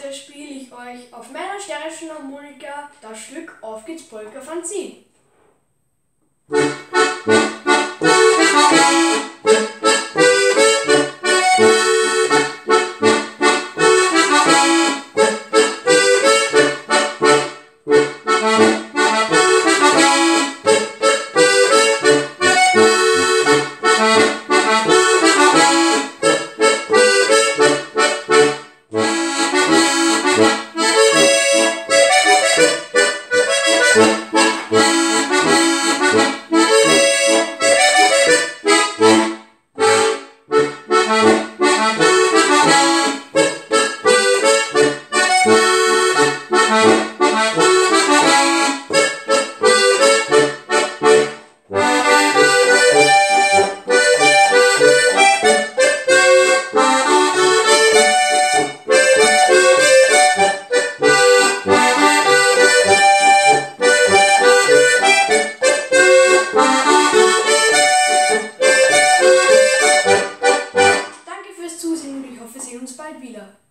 heute spiele ich euch auf meiner steirischen Harmonika das Stück Auf geht's Polka von Sie. Zusehen und ich hoffe, wir sehen uns bald wieder.